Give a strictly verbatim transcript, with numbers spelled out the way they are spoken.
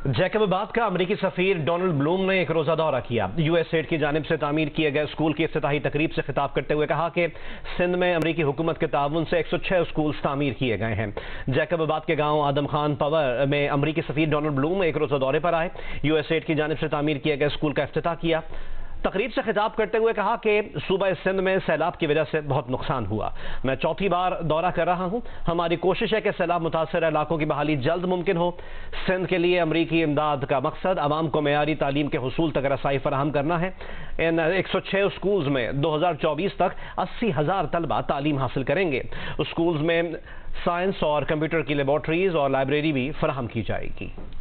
जैकबाबाद का अमरीकी सफीर Donald Bloom ने एक रोजा दौरा किया। यूएसएड की जानिब से तामीर किए गए स्कूल की इफ्तिताही तकरीब से खिताब करते हुए कहा कि सिंध में अमरीकी हुकूमत के ताउन से एक सौ छह स्कूल तामीर किए गए हैं। जैकबाबाद के गांव आदम खान पवर में अमरीकी सफीर डोनाल्ड ब्लूम एक रोजा दौरे पर आए। यूएसएड की जानिब से तामीर किए गए स्कूल का इफ्तिताह किया। तकरीब से खिताब करते हुए कहा कि सूबा सिंध में सैलाब की वजह से बहुत नुकसान हुआ। मैं चौथी बार दौरा कर रहा हूं। हमारी कोशिश है कि सैलाब मुतासर इलाकों की बहाली जल्द मुमकिन हो। सिंध के लिए अमरीकी इमदाद का मकसद आवाम को मेयारी तालीम के हुसूल तक रसाई फराहम करना है। इन एक सौ छह स्कूल्स में दो हजार चौबीस तक अस्सी हजार तलबा तालीम हासिल करेंगे। स्कूल्स में साइंस और कंप्यूटर की लेबॉर्ट्रीज और लाइब्रेरी भी फराहम की जाएगी।